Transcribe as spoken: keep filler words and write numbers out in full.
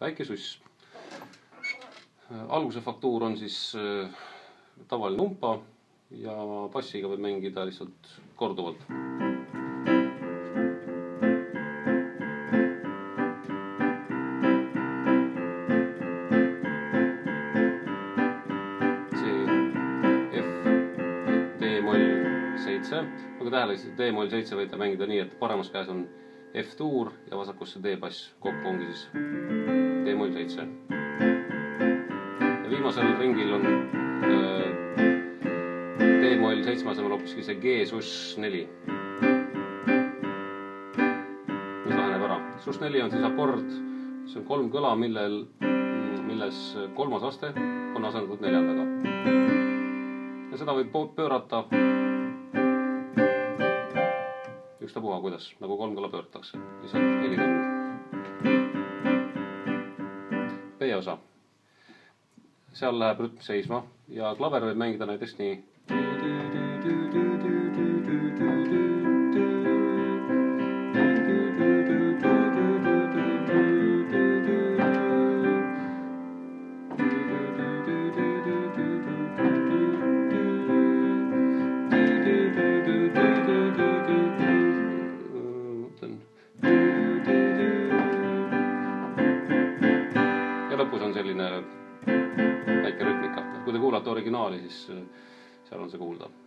väike suss. Alguse faktuur on siis tavaline umpa ja bassiga võib mängida lihtsalt korduvalt. Aga tähele, D-moll seitse võite mängida nii, et paremas käes on F-tuur ja vasakusse D-bass. Kokku ongi siis D-moll seitse. Ja viimasel ringil on D-moll seitsme asemel hoopiski see G-suss neli. Mis laheneb ära. Suss neli on siis akord, see on kolm kõla, millel, milles kolmas aste on asendatud neljandaga. Ja seda võib pöörata ükstapuha, kuidas, nagu kolm kõla pöörtakse, lihtsalt helitõmb. B-osa. Seal läheb rütm seisma ja klaver võib mängida näiteks nii. Ja lõpus on selline väike rütmika. Kui te kuulate originaali, siis seal on see kuulda.